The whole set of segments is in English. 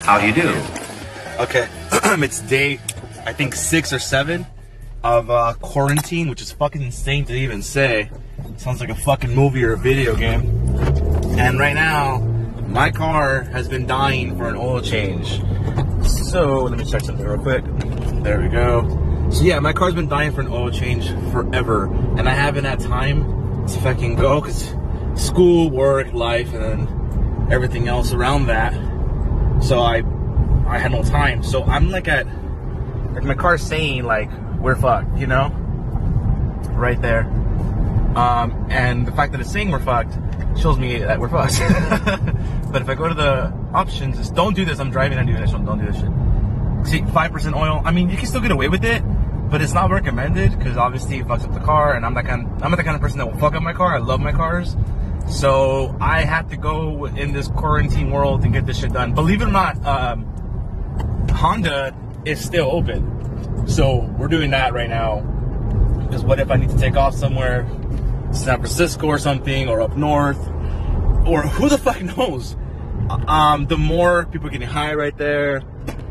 How do you do? Okay, it's day, I think 6 or 7 of quarantine, which is fucking insane to even say. Sounds like a fucking movie or a video game. And right now, my car has been dying for an oil change. So, let me check something real quick. There we go. So yeah, my car's been dying for an oil change forever. And I haven't had time to fucking go, because school, work, life, and then everything else around that. So I had no time. So I'm like my car's saying like, we're fucked, you know? Right there. And the fact that it's saying we're fucked shows me that we're fucked. But if I go to the options, it's don't do this. I'm driving and doing this. Don't do this shit. See, 5% oil. I mean, you can still get away with it, but it's not recommended because obviously it fucks up the car. And I'm not the kind of person that will fuck up my car. I love my cars. So I have to go in this quarantine world and get this shit done. Believe it or not, Honda is still open. So we're doing that right now. Because what if I need to take off somewhere, San Francisco or something, or up north, or who the fuck knows? The more people getting high right there,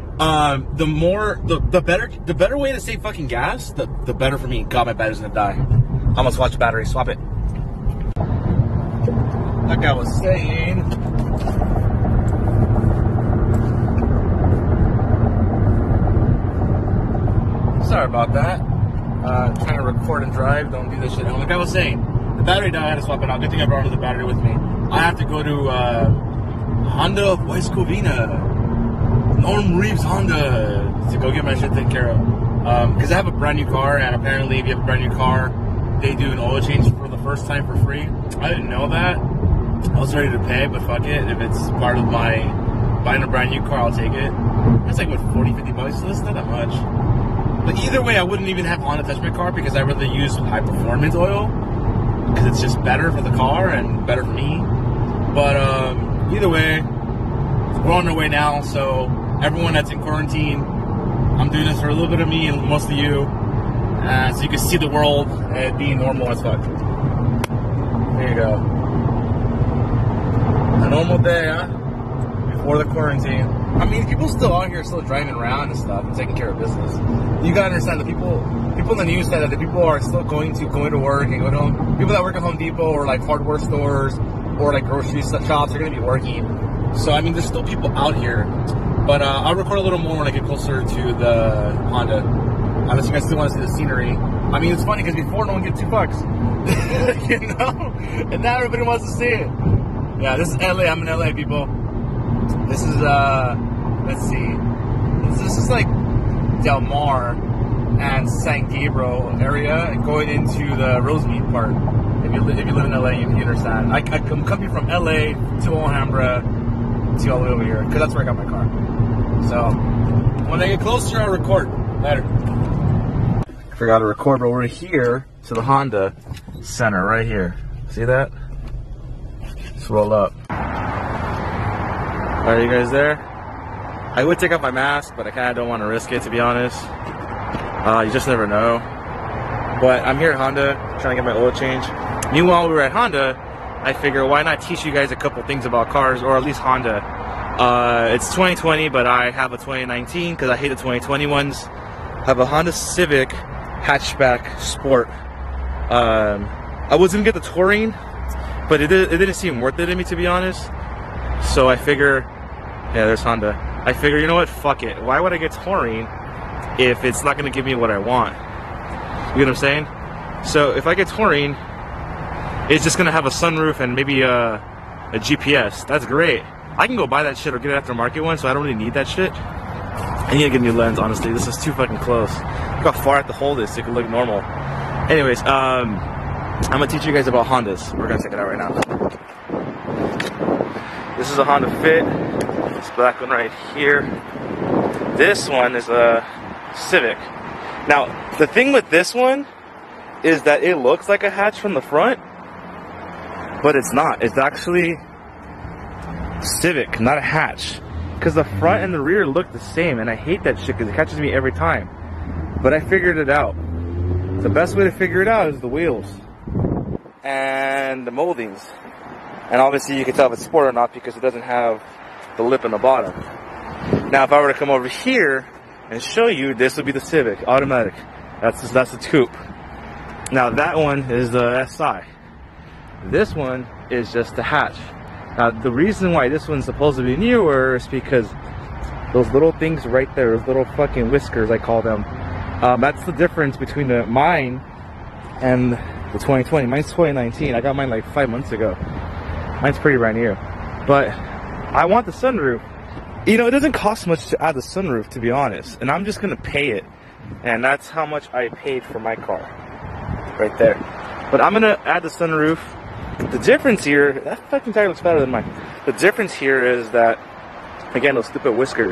the better way to save fucking gas, the better for me. God, my battery's gonna die. I almost watched the battery, swap it. Like I was saying, sorry about that. Trying to record and drive, don't do this shit. Like I was saying, the battery died, I had to swap it out. Good thing I brought the battery with me. I have to go to Honda of West Covina, Norm Reeves Honda, to go get my shit taken care of. Because I have a brand new car, and apparently if you have a brand new car, they do an oil change for the first time for free. I didn't know that. I was ready to pay, but fuck it. If it's part of my buying a brand new car, I'll take it. It's like, what, 40, 50 bucks? So it's not that much. But either way, I wouldn't even have Honda touch my car because I rather use high performance oil because it's just better for the car and better for me. But either way, we're on our way now. So everyone that's in quarantine, I'm doing this for a little bit of me and most of you, so you can see the world being normal as fuck. There you go. A normal day, huh? Before the quarantine. I mean, people still out here, still driving around and stuff and taking care of business. You gotta understand that people in the news said that the people are still going to work and go to home. People that work at Home Depot or like hardware stores or like grocery shops are gonna be working. So I mean, there's still people out here. But I'll record a little more when I get closer to the Honda. Unless you guys still want to see the scenery. I mean, it's funny because before no one gave 2 fucks, you know, and now everybody wants to see it. Yeah, this is LA. I'm in LA, people. This is let's see. This is like Del Mar and San Gabriel area, going into the Rosemead part. If you live in LA, you understand. I'm coming from LA to Alhambra to all the way over here because that's where I got my car. So when I get closer, I'll record. Later. I forgot to record, but we're here to the Honda Center right here. See that? Let's roll up. Are you guys there? I would take off my mask, but I kind of don't want to risk it, to be honest. You just never know. But I'm here at Honda, trying to get my oil change. Meanwhile, we were at Honda, I figure why not teach you guys a couple things about cars, or at least Honda. It's 2020, but I have a 2019 because I hate the 2020 ones. I have a Honda Civic hatchback sport. I was gonna get the Touring, but it didn't seem worth it to me, to be honest. So I figure, yeah, there's Honda. I figure, you know what, fuck it. Why would I get Touring if it's not gonna give me what I want? You know what I'm saying? So if I get Touring, it's just gonna have a sunroof and maybe a GPS. That's great. I can go buy that shit or get an aftermarket one, so I don't really need that shit. I need to get a new lens, honestly. This is too fucking close. Look how far I have to hold this so it can look normal. Anyways, I'm gonna teach you guys about Hondas. We're gonna check it out right now. This is a Honda Fit. This black one right here. This one is a Civic. Now, the thing with this one is that it looks like a hatch from the front, but it's not. It's actually Civic, not a hatch. Because the front and the rear look the same, and I hate that shit because it catches me every time. But I figured it out. The best way to figure it out is the wheels and the moldings. And obviously you can tell if it's sport or not because it doesn't have the lip in the bottom. Now, if I were to come over here and show you, this would be the Civic, automatic. That's the coupe. Now, that one is the SI. This one is just the hatch. Now, the reason why this one's supposed to be newer is because those little things right there, those little fucking whiskers, I call them, that's the difference between mine and the 2020. Mine's 2019. I got mine like 5 months ago. Mine's pretty brand new. But I want the sunroof. You know, it doesn't cost much to add the sunroof, to be honest. And I'm just going to pay it. And that's how much I paid for my car. Right there. But I'm going to add the sunroof. The difference here, that fucking tire looks better than mine. The difference here is that, again, those stupid whiskers.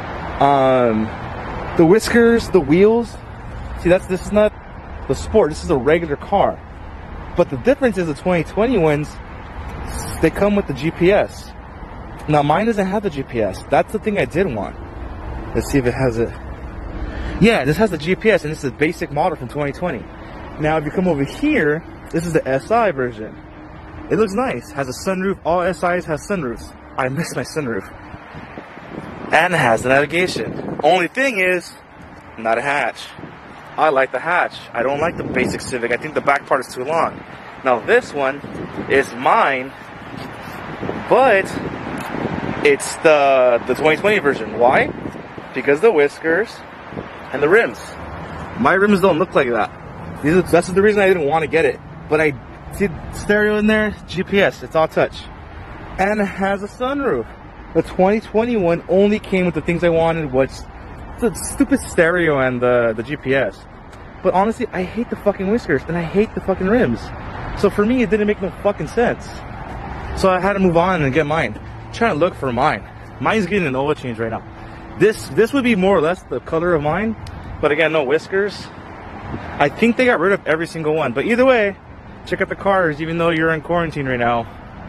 The whiskers, the wheels. See, this is not the Sport. This is a regular car. But the difference is the 2020 ones, they come with the GPS. Now, mine doesn't have the GPS. That's the thing I did want. Let's see if it has it. Yeah, this has the GPS, and this is a basic model from 2020. Now, if you come over here, this is the SI version. It looks nice. Has a sunroof. All SIs has sunroofs. I miss my sunroof. And it has the navigation. Only thing is, not a hatch. I like the hatch. I don't like the basic Civic. I think the back part is too long. Now, this one is mine, but it's the 2020 version. Why? Because the whiskers and the rims. My rims don't look like that. That's the reason I didn't want to get it. But I did stereo in there, GPS, it's all touch. And it has a sunroof. The 2021 only came with the things I wanted, which the stupid stereo and the GPS. But honestly, I hate the fucking whiskers and I hate the fucking rims. So for me, it didn't make no fucking sense. So I had to move on and get mine. I'm trying to look for mine. Mine's getting an oil change right now. This would be more or less the color of mine, but again, no whiskers. I think they got rid of every single one. But either way, check out the cars, even though you're in quarantine right now.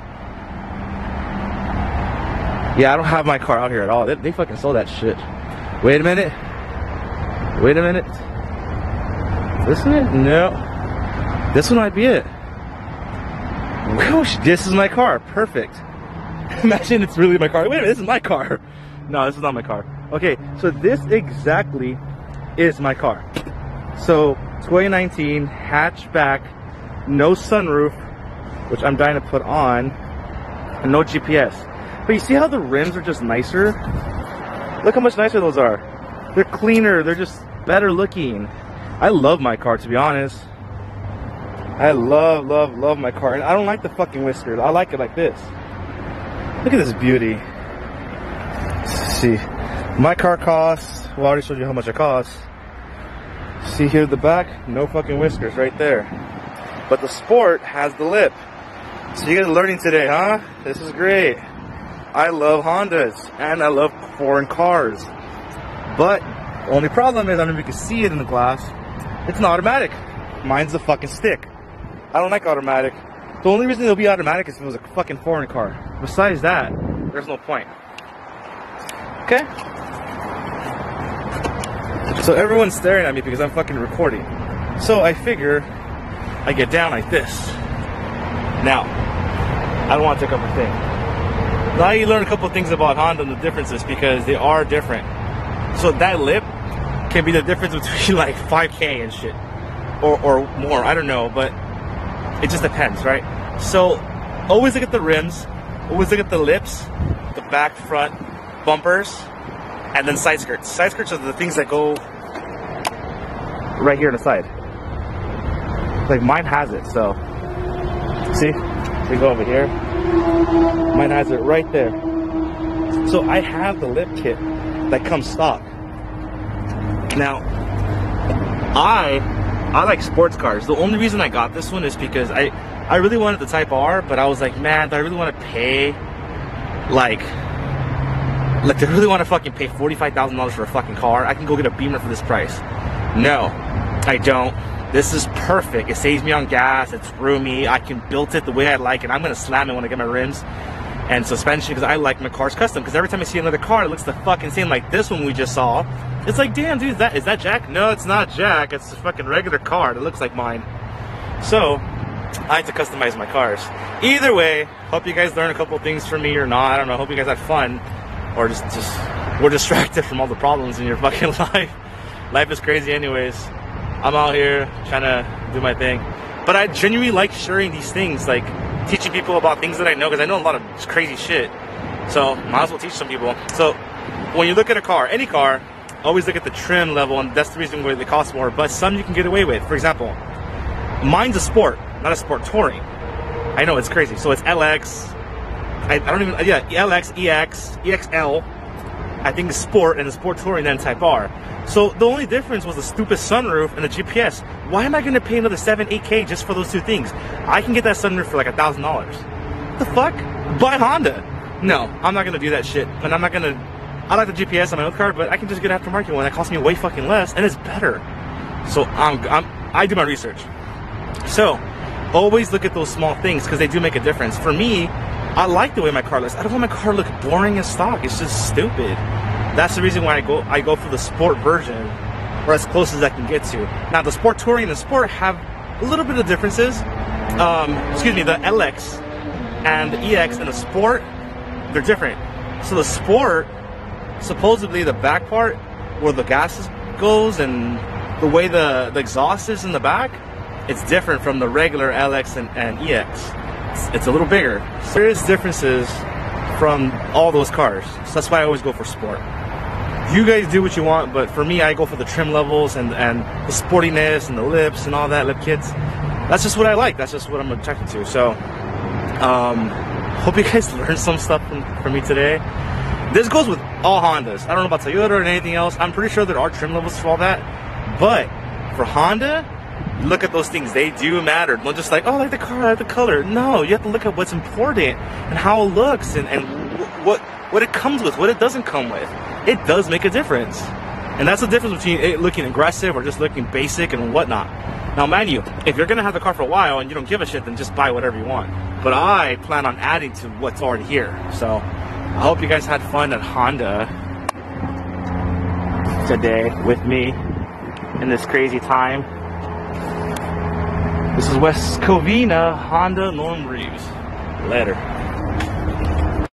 Yeah, I don't have my car out here at all. They fucking sold that shit. Wait a minute. Wait a minute. This one? No. This one might be it. Whoosh, this is my car. Perfect. Imagine it's really my car. Wait a minute, this is my car. No, this is not my car. Okay, so this exactly is my car. So, 2019, hatchback, no sunroof, which I'm dying to put on, and no GPS. But you see how the rims are just nicer? Look how much nicer those are. They're cleaner, they're just better looking. I love my car, to be honest. I love my car. And I don't like the fucking whiskers. I like it like this. Look at this beauty. Let's see. My car costs, well, I already showed you how much it costs. See here at the back? No fucking whiskers right there. But the Sport has the lip. So you guys are learning today, huh? This is great. I love Hondas and I love foreign cars. But the only problem is, I don't know if you can see it in the glass, it's an automatic. Mine's a fucking stick. I don't like automatic. The only reason it'll be automatic is if it was a fucking foreign car. Besides that, there's no point. Okay? So everyone's staring at me because I'm fucking recording. So I figure I get down like this. Now, I don't want to take up a thing. Now you learn a couple of things about Honda and the differences because they are different. So that lip can be the difference between like 5K and shit. Or more, I don't know, but it just depends, right? So always look at the rims, always look at the lips, the back, front, bumpers, and then side skirts. Side skirts are the things that go right here on the side. Like mine has it, so see? We go over here. Mine has it right there. So I have the lip kit that comes stock. Now, I like sports cars. The only reason I got this one is because I really wanted the Type R, but I was like, man, do I really want to pay like do I really want to fucking pay $45,000 for a fucking car? I can go get a Beamer for this price. No, I don't. This is perfect. It saves me on gas. It's roomy. I can build it the way I like it. I'm going to slam it when I get my rims and suspension because I like my cars custom. Because every time I see another car, it looks the fucking same like this one we just saw. It's like, damn, dude, is that Jack? No, it's not Jack. It's a fucking regular car that looks like mine. So, I like to customize my cars. Either way, hope you guys learned a couple things from me or not. I don't know. Hope you guys had fun. Or just we're distracted from all the problems in your fucking life. Life is crazy anyways. I'm out here trying to do my thing. But I genuinely like sharing these things, like teaching people about things that I know, because I know a lot of crazy shit. So might as well teach some people. So when you look at a car, any car, always look at the trim level, and that's the reason why they cost more. But some you can get away with. For example, mine's a sport, not a sport touring. I know, it's crazy. So it's LX, I don't even, yeah, LX, EX, EXL, I think the sport, and the sport touring, then Type R. So the only difference was the stupid sunroof and the GPS. Why am I going to pay another 8K just for those two things? I can get that sunroof for like $1,000. The fuck? Buy Honda. No, I'm not going to do that shit. And I'm not going to, I like the GPS on my old car, but I can just get an aftermarket one that costs me way fucking less, and it's better. So I do my research. So always look at those small things, because they do make a difference. For me, I like the way my car looks. I don't want my car to look boring as stock. It's just stupid. That's the reason why I go for the sport version, or as close as I can get to. Now the sport touring and the sport have a little bit of differences. Excuse me, the LX and the EX and the sport, they're different. So the sport, supposedly the back part where the gas goes and the way the exhaust is in the back, it's different from the regular LX and EX. It's a little bigger. Serious differences from all those cars. So that's why I always go for sport. You guys do what you want, but for me, I go for the trim levels and the sportiness and the lips and all that, lip kits. That's just what I like. That's just what I'm attracted to. So, hope you guys learned some stuff from me today. This goes with all Hondas. I don't know about Toyota or anything else. I'm pretty sure there are trim levels for all that. But for Honda, look at those things. They do matter. Don't just like, oh, I like the car, I like the color. No, you have to look at what's important and how it looks and what it comes with, what it doesn't come with. It does make a difference. And that's the difference between it looking aggressive or just looking basic and whatnot. Now, mind you, if you're going to have the car for a while and you don't give a shit, then just buy whatever you want. But I plan on adding to what's already here. So I hope you guys had fun at Honda today with me in this crazy time. This is West Covina, Honda, Norm Reeves. Later.